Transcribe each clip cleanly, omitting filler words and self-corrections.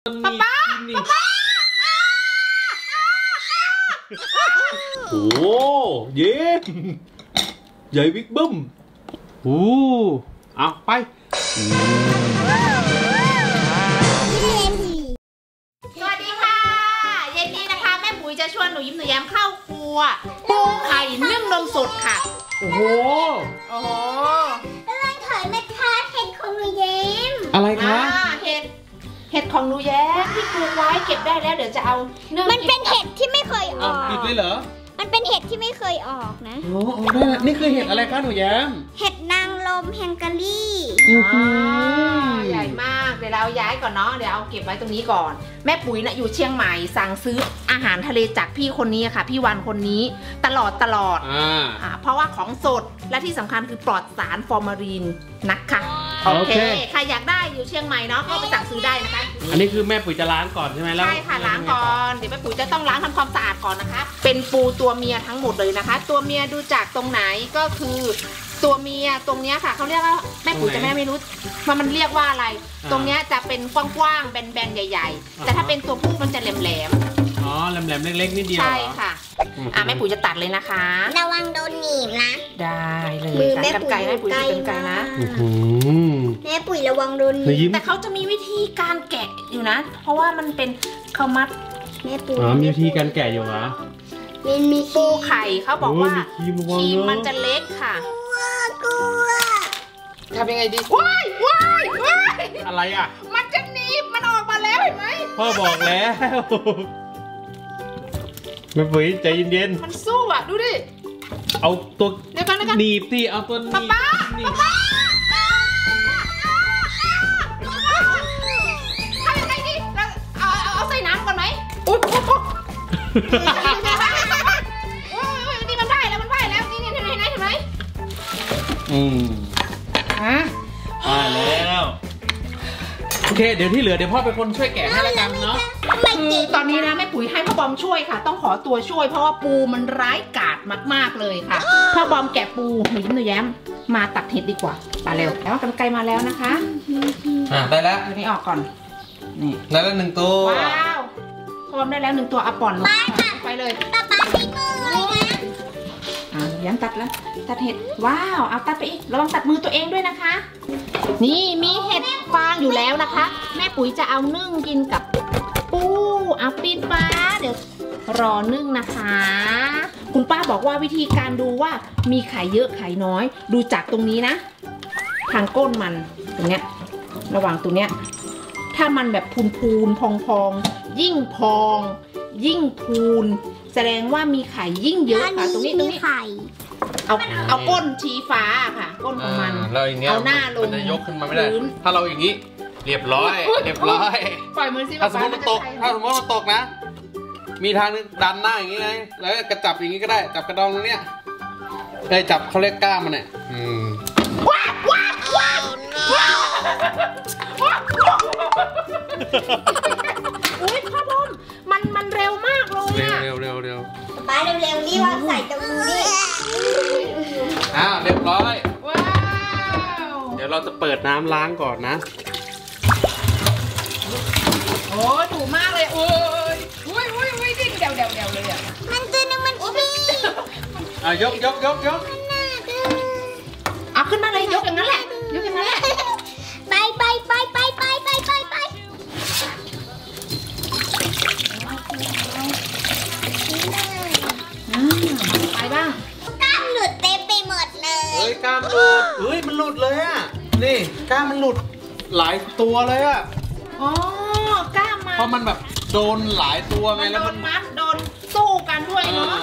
ป๊าป๊าโอ้เย็นใหญ่บิ๊กบึ้มโอ้เอาไปสวัสดีค่ะเย็นนี้นะคะแม่ปุ๋ยจะชวนหนูยิ้มหนูแย้มเข้าครัวปูไข่นึ่งนมสดค่ะโอ้โหกำลังถอยมาทานเห็ดของหนูแย้มอะไรคะเห็ดของหนูแย้มที่ปลูกไว้เก็บได้แล้วเดี๋ยวจะเอามันเป็นเห็ดที่ไม่เคยออกปิดเลยเหรอมันเป็นเห็ดที่ไม่เคยออกนะโอ้ได้แล้วนี่คือเห็ดอะไรคะหนูแย้มเห็ดนางรมแฮงการีใหญ่มากเดี๋ยวเราย้ายก่อนเนาะเดี๋ยวเอาเก็บไว้ตรงนี้ก่อนแม่ปุ๋ยนะอยู่เชียงใหม่สั่งซื้ออาหารทะเลจากพี่คนนี้ค่ะพี่วันคนนี้ตลอดเพราะว่าของสดและที่สำคัญคือปลอดสารฟอร์มาลีนนะคะโอเคใครอยากได้อยู่เชียงใหม่เนาะก็ไปสั่งซื้อได้นะคะอันนี้คือแม่ปุ๋ยจะล้างก่อนใช่ไหมใช่ค่ะล้างก่อนเดี๋ยวแม่ปุ๋ยจะต้องล้างทำความสะอาดก่อนนะคะเป็นปูตัวเมียทั้งหมดเลยนะคะตัวเมียดูจากตรงไหนก็คือตัวเมียตรงเนี้ยค่ะเขาเรียกว่าแม่ปุ๋ยจะไม่รู้ว่ามันเรียกว่าอะไรตรงเนี้ยจะเป็นกว้างๆแบนๆใหญ่ๆแต่ถ้าเป็นตัวผู้มันจะแหลมๆอ๋อแหลมๆเล็กๆนิดเดียวใช่ค่ะแม่ปุ๋ยจะตัดเลยนะคะระวังโดนหนีบนะได้เลยมือแม่ปุ๋ยแม่ปุ๋ยเป็นไกลนะแม่ปุ๋ยระวังโดนหนีบแต่เขาจะมีวิธีการแกะอยู่นะเพราะว่ามันเป็นข้าวมัดแม่ปุ๋ยมีวิธีการแกะอยู่เหรอมีปูไข่เขาบอกว่าครีมมันจะเล็กค่ะกลัวทำยังไงดีว้ายอะไรอ่ะมันจะหนีบมันออกมาแล้วเห็นไหมพ่อบอกแล้วแม่ปุ๋ยใจเย็นๆมันสู้อ่ะดูดิเอาตัวเดี๋ยวกันหนีบที่เอาตัวหนีบป๊าทำยังไงดีเอาใส่น้ำก่อนไหมอุ๊ยนี่มันได้แล้วนี่เห็นไหมแล้วโอเคเดี๋ยวที่เหลือเดี๋ยวพ่อเป็นคนช่วยแกะให้แล้วกันเนาะคือตอนนี้นะแม่ปุ๋ยให้พ่อบอมช่วยค่ะต้องขอตัวช่วยเพราะว่าปูมันร้ายกาจมากๆเลยค่ะพ่อบอมแกะปูหนูยิ้มหนูแย้มมาตัดเห็ดดีกว่ามาเร็วแล้วกรรไกรมาแล้วนะคะได้แล้วตัวนี้ออกก่อนนี่ได้แล้ว1ตัวว้าวพร้อมได้แล้ว1ตัวเอาป่อนลงไปเลยป๊าตีมือเลยนะย้ำตัดแล้วตัดเห็ดว้าวเอาตัดไปอีกระวังตัดมือตัวเองด้วยนะคะนี่มีเห็ดฟางอยู่แล้วนะคะแม่ปุ๋ยจะเอานึ่งกินกับปูเอาปีนฟ้าเดี๋ยวรอนึ่งนะคะคุณป้าบอกว่าวิธีการดูว่ามีไข่เยอะไข่น้อยดูจากตรงนี้นะทางก้นมันตรงเนี้ยระหว่างตรงเนี้ยถ้ามันแบบพูนพองยิ่งพองยิ่งพูนแสดงว่ามีไข่ยิ่งเยอะค่ะตรงนี้ไข่เอาก้นชี้ฟ้าค่ะก้นของมันเอาหน้าลงมันจะยกขึ้นมาไม่ได้ถ้าเราอย่างนี้เรียบร้อยปล่อยมือสิถ้าสมมติมันตกนะมีทางนึงดันหน้าอย่างนี้ไงแล้วกระจับอย่างนี้ก็ได้จับกระดองตรงเนี้ยได้จับเขาเรียกก้ามมันเนี่ยว้าวอุ้ยพ่อบอมมันเร็วมากเลยอะเร็วป๊าเร็วนี่วางใส่ตรงนี้เรียบร้อยว้าวเดี๋ยวเราจะเปิดน้ำล้างก่อนนะโอ้ยถูกมากเลยอุ้ยดิ้นเดวเลยอ่ะมันตัวนึงมันขี้ยกเอาขึ้นมาเลยยกอย่างนั้นแหละไปไปบ้างกล้ามหลุดเต็มไปหมดเลยกล้ามหลุดมันหลุดเลยอ่ะนี่กล้ามมันหลุดหลายตัวเลยอ่ะกล้ามมาเพราะมันแบบโดนหลายตัวไงแล้วมันมัดโดนสู้กันด้วยเนาะ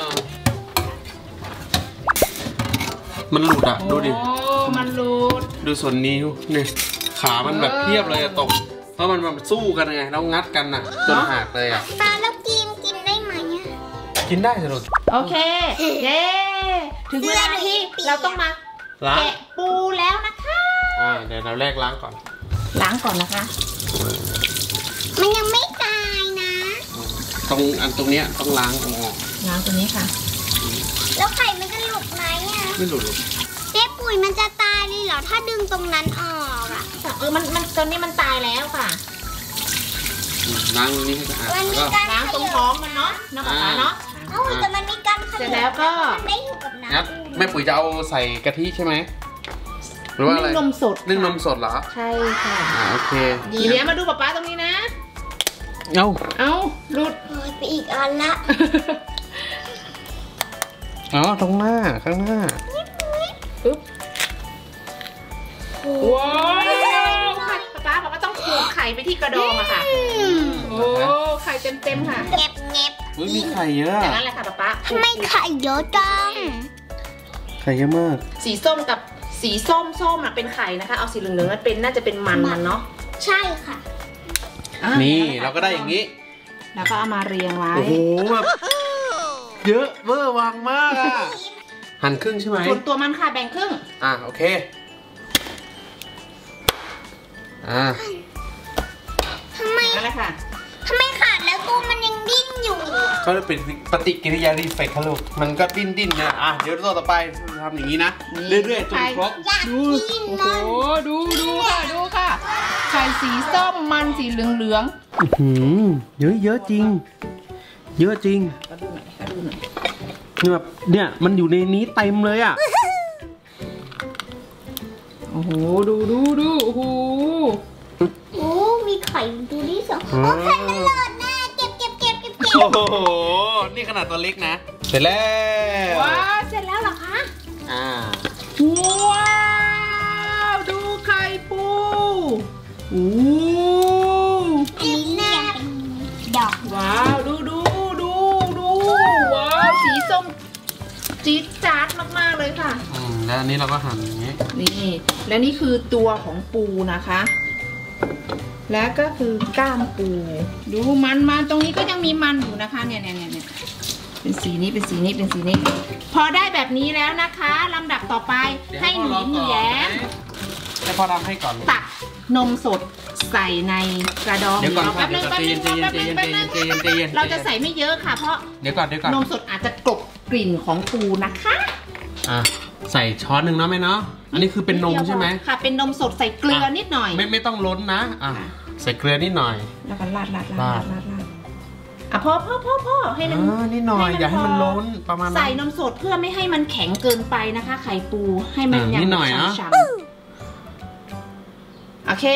มันหลุดอ่ะดูดิมันหลุดดูส่วนนิ้วนี่ขามันแบบเพียบเลยตกเพราะมันแบบสู้กันไงแล้วงัดกันอ่ะจนหักเลยอ่ะตาแล้วกินได้ไหมกินได้สิลูกโอเคเย้ถึงเวลาที่เราต้องมาแกะปูแล้วนะคะเดี๋ยวเราแรกล้างก่อนนะคะมันยังไม่ตายนะตรงเนี้ยต้องล้างออกล้างตรงนี้ค่ะแล้วไข่มันจะหลุดไหมไม่หลุดหรอกเจ๊ปุ๋ยมันจะตายเลยเหรอถ้าดึงตรงนั้นออกมันตอนนี้มันตายแล้วค่ะล้างนี้ให้สะอาดมันมีก็การล้างตรงท้องมันเนาะน้ำปลาเนาะเอ้าแต่มันมีการขเสร็จยัแล้วก็มันไม่อยู่กับน้ครับแม่ปุ๋ยจะเอาใส่กะทิใช่ไหมหรือว่าอะไรนึ่งนมสดนึ่งนมสดเหรอใช่ค่ะโอเคดีเนี้ยมาดูป๊าตรงนี้นะเอ้าเอาหลุดำเฮ้ยไปอีกอันละอ๋อตรงหน้าข้างหน้าปึ๊บว้าวไข่ป๊าต้องขูดไข่ไปที่กระดองอะค่ะ โอ้ไข่เต็มๆค่ะเก็บเก็บอุ้ยมีไข่เยอะอย่างนั้นแหละค่ะป๊าทำไมไข่เยอะจังไข่เยอะมากสีส้มกับสีส้มอะเป็นไข่นะคะ เอาสีเหลืองๆเป็นน่าจะเป็นมันเนาะใช่ค่ะอ่ะนี่เราก็ได้อย่างนี้แล้วก็เอามาเรียงไว้โอ้โหแบบเยอะเวอร์วังมากอะหั่นครึ่งใช่ไหมส่วนตัวมันค่ะแบ่งครึ่งโอเคทำไมนั่นแหละค่ะทำไมขาดแล้วตัวมันยังดิ้นอยู่ก็จะเป็นปฏิกิริยารีเฟกครับลูกมันก็ดิ้นนะเดี๋ยวตัวต่อไปทำอย่างนี้นะนี่เรื่อยๆจนครบอยากกินโอ้โหมันดูค่ะไข่สีส้มมันสีเหลืองเยอะจริง เยอะจริงๆก็ดูหน่อยก็ดูหน่อยแบบเนี่ยมันอยู่ในนี้เต็มเลยอ่ะโอ้โห ดูโอ้โหโอ้มีไข่ดูดิสองโอ้ไข่มันหลอดนะเก็บโอ้โหนี่ขนาดตัวเล็กนะ เสร็จแล้วว้าวเสร็จแล้วเหรอคะ ว้าว ดูไข่ปูโอ้อันนี้น่าเป็นดอกว้าว ดูว้าว สีส้มจี๊ดจ๊าดมากๆเลยค่ะแล้วอันนี้เราก็หั่นอย่างนี้นี่และนี่คือตัวของปูนะคะ และก็คือกล้ามปู ดูมันตรงนี้ก็ยังมีมันอยู่นะคะเนี่ยเป็นสีนี้เป็นสีนี้เป็นสีนี้ พอได้แบบนี้แล้วนะคะลำดับต่อไปให้หนูยิ้มหนูแย้มให้พ่อทำให้ก่อนตักนมสดใส่ในกระดองเดี๋ยวก่อนแป๊บนึงใจเย็นเราจะใส่ไม่เยอะค่ะ เพราะเดี๋ยวก่อนนมสดอาจจะกลบกลิ่นของปูนะคะใส่ช้อนหนึ่งเนาะแม่เนาะอันนี้คือเป็นนมใช่ไหมค่ะเป็นนมสดใส่เกลือนิดหน่อยไม่ต้องล้นนะใส่เกลือนิดหน่อยแล้วก็ราดพอให้มันนิดหน่อยอย่าให้มันล้นประมาณนั้นใส่นมสดเพื่อไม่ให้มันแข็งเกินไปนะคะ ไข่ปูให้มันยังนิดหน่อยนะฉ่ำๆโอเค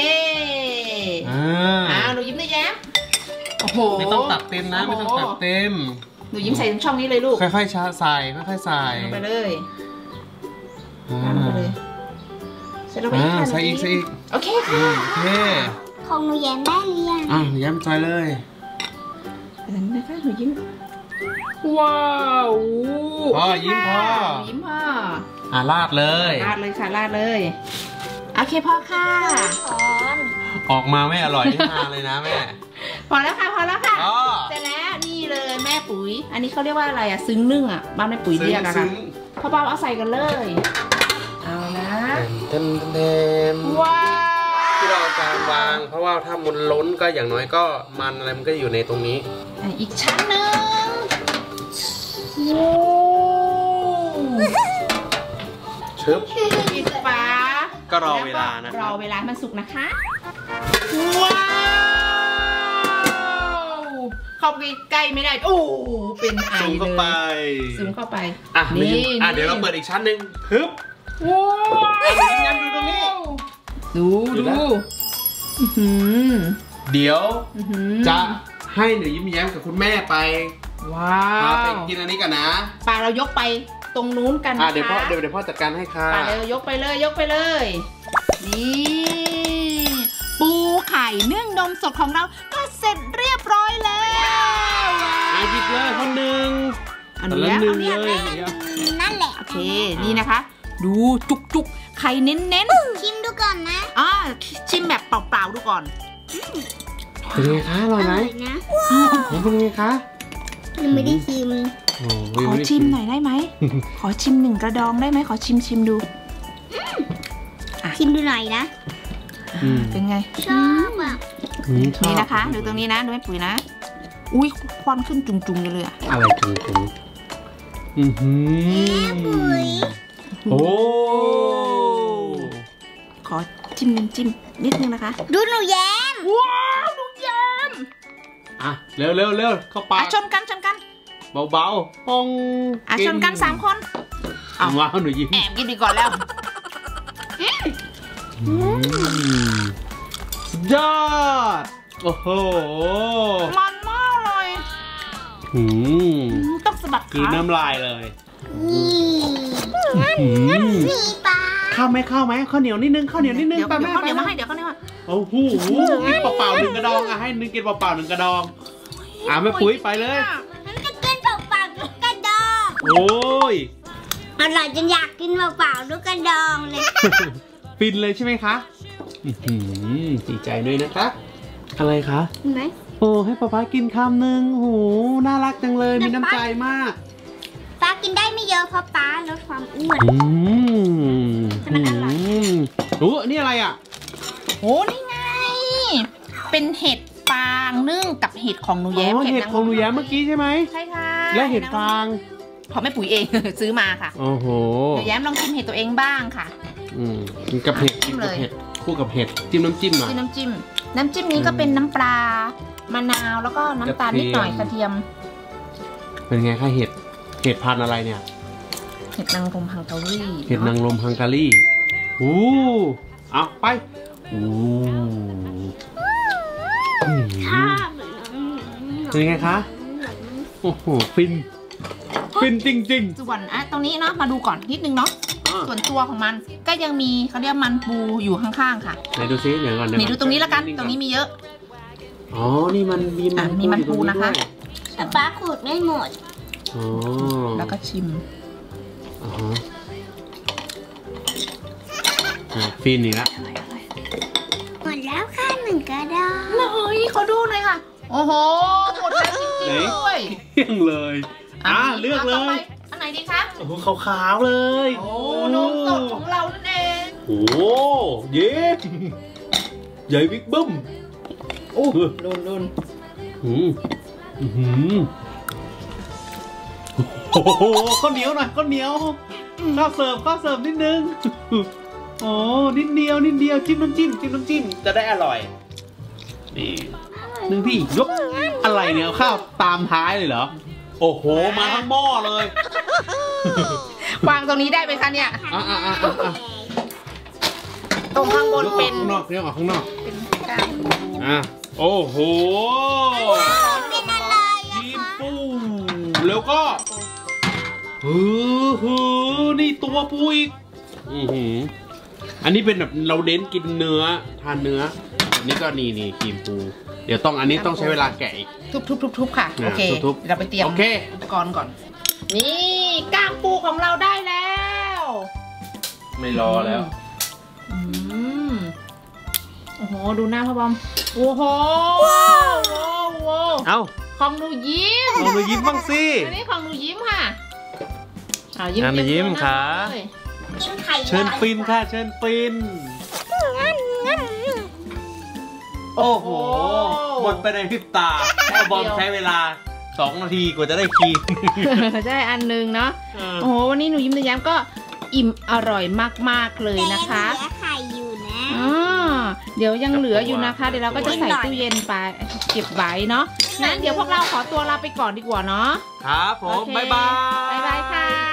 หนูยิ้มได้แย้มโอ้โหไม่ต้องตัดเต็มนะไม่ต้องตัดเต็มหนูยิ้มใส่ช่องนี้เลยลูกค่อยๆใส่ค่อยๆใส่ลงไปเลยลงไปเลยเสร็จแล้วไปอีกค่ะใส่อีกโอเคค่ะโอเคของหนูแย้มได้หรือยังย้ำใจเลยอันนั้นนะคะหนูยิ้มว้าวพ่อยิ้มพ่อหนูยิ้มพ่อราดเลยราดเลยค่ะราดเลยโอเคพ่อค่ะช้อนออกมาไม่อร่อยที่มาเลยนะแม่พอแล้วค่ะอ๋อเสร็จแล้วนี่เลยแม่ปุ๋ย อันนี้เขาเรียกว่าอะไรอะซึ้งนึ่งอะบ้านแม่ปุ๋ยเรียกอะค่ะพ่อเปาเอาใส่กันเลยเอานะเต็มว้าวที่เราการวางเพราะว่าถ้ามันล้นก็อย่างน้อยก็มันอะไรมันก็อยู่ในตรงนี้อีกชั้นหนึ่งว้าวชึบปิดฝาก็รอเวลานะรอเวลามันสุกนะคะว้าวเข้าไปใกล้ไม่ได้โอ้เป็นไอซูมเลเข้าไปยซูมเข้าไปนี่เดี๋ยวเราเปิดอีกชั้นหนึ่งฮึบว้าวยิ้มแย้มดูตรงนี้ดู อื้อหือเดี๋ยวอื้อหือจะให้หนูยิ้มแย้มกับคุณแม่ไปว้าพาว ไปกินอันนี้กันนะป่าเรายกไปตรงนู้นกันนะคะเดี๋ยวพ่อจัดการให้ค่ะป่าเรายกไปเลยนี่ปูไข่นึ่งนมสดของเราก็เสร็จเรียบร้อยแล้วหยิบเลยคนหนึ่งอันนี้หนึ่งเอาเลเนี่ยยนั่นแหละโอเคนี่นะคะ ดูจุกไข่เน้นชิมดูก่อนนะชิมแบบเปล่าๆดูก่อนเป็นไงคะอร่อยไหมนะเป็นไงคะยังไม่ได้ชิมขอชิมหน่อยได้ไหม ขอชิมหนึ่งกระดองได้ไหมขอชิมดูชิมดูหน่อยนะเป็นไงชอบอ่ะนี่นะคะดูตรงนี้นะดูแม่ปุ๋ยนะ อุ้ยควันขึ้นจุ่มๆเลยอะอะไรจุ่มปุ๋ยโอ้ขอจิ้มน้ำจิ้มนิดนึงนะคะดูหนูแย้มว้าวดูแยมอ่ะเร็วเข้าปากชนกันเบาๆปองชนกัน3 คนว้าวหนูยิ้มแอบกินดีก่อนแล้วยอดโอ้โหมันมากเลย ต้องสะบัดคือขาน้ำลายเลยมีปลาข้าวไหมข้าวเหนียวนิดนึงข้าวเหนียวนิดนึงเดี๋ยวไปเขาแม่เดี๋ยวมาให้เดี๋ยวเขาเนี่ยมาโอ้โหกินเปล่าๆ1 กระดองอ่ะให้นึงกินเปล่าๆ1 กระดองแม่ปุ๋ยไปเลยมันจะกินเปล่าๆลูกกระดองโอ้ยอร่อยจนอยากกินเปล่าๆลูกกระดองเลยฟินเลยใช่ไหมคะดีใจด้วยนะคะอะไรคะเห็นไหมโอ้ให้ป๊ากินคำหนึ่งโอ้โหน่ารักจังเลยมีน้ำใจมากปลากินได้ไม่เยอะเพราะปลาลดความอ้วน แต่มันอร่อยโอ้นี่อะไรอ่ะโอ้นี่ไง เป็นเห็ดฟางนึ่งกับเห็ดของหนูแย้มเห็ดของหนูแย้มเมื่อกี้ใช่ไหมใช่ค่ะและเห็ดฟางเพราะแม่ปุ๋ยเอง ซื้อมาค่ะโอ้โหหนูแย้มลองชิมเห็ดตัวเองบ้างค่ะกินกับเห็ดจิ้กินมกับเลยเห็ดคู่กับเห็ดจิ้มน้ำจิ้มหน่อยที่น้ำจิ้มนี้ก็เป็นน้ำปลามะนาวแล้วก็น้ำตาลนิดหน่อยกระเทียมเป็นไงคะเห็ดพันธุ์อะไรเนี่ยเห็ดนางรมฮังการีเห็ดนางรมฮังการีเอาไปเป็นไงคะโอ้โหฟินจริงส่วนตรงนี้เนาะมาดูก่อนนิดนึงเนาะส่วนตัวของมันก็ยังมีเขาเรียกมันปูอยู่ข้างๆค่ะไหนดูซิเดี๋ยวก่อนนี่ดูตรงนี้แล้วกันตรงนี้มีเยอะอ๋อนี่มันมีมันมีมันปูนะคะแต่ปลาขูดไม่หมดอ๋อแล้วก็ชิมฟินอีกแล้วหมดแล้วค่ะ1 กระดองเฮ้ยเขาดูหน่อยค่ะ โอ้โหหมดแล้วจริงๆด้วยเที่ยงเลยเลือกเลต่ไปยอันไหนดีคะโอ้โหขาวๆเลยโอ้นมสดของเรานั่นเองโอ้เย้ใหญ่บิ๊กบึ้มโอ้รุนโอ้โหข้าวเหนียวหน่อยข้าวเหนียวข้าวเสิร์ฟนิดนึงโอ้นิดเดียวจิ้มน้ำจิ้มจะได้อร่อยนี่นึงพี่ยกอะไรเนี่ยข้าวตามท้ายเลยเหรอโอ้โหมาทั้งหม้อเลยวางตรงนี้ได้ไหมคะเนี่ยตรงข้างบนเป็นข้างนอกเนี่ยออกข้างนอกเป็นกางโอ้โหเป็นอะไรกินปูแล้วก็นี่ตัวปูอีกอันนี้เป็นแบบเราเน้นกินเนื้อทานเนื้ออันนี้ก็นี่ครีมปู เดี๋ยวต้องอันนี้ต้องใช้เวลาแกะอีกทุบค่ะโอเคทุบเราไปเตรียมโอเคอุปกรณ์ก่อนนี่กางปูของเราได้แล้วไม่รอแล้วโอ้โหดูหน้าพ่อบอมโอ้โหเอ้าของหนูยิ้มลองดูยิ้มบ้างสิอันนี้ของหนูยิ้มค่ะยิ้มค่ะกินไข่เชิญฟินค่ะเชิญฟินโอ้โหหมดไปในพริบตาพ่อบอมใช้เวลา2 นาทีกว่าจะได้ครีมใช่อันนึงเนาะโอ้โหวันนี้หนูยิ้มหนูแย้มก็อิ่มอร่อยมากๆเลยนะคะเหลือไข่อยู่นะเดี๋ยวยังเหลืออยู่นะคะเดี๋ยวเราก็จะใส่ตู้เย็นไปเก็บไว้เนาะงั้นเดี๋ยวพวกเราขอตัวลาไปก่อนดีกว่าเนาะครับผมบ๊ายบายบ๊ายบายค่ะ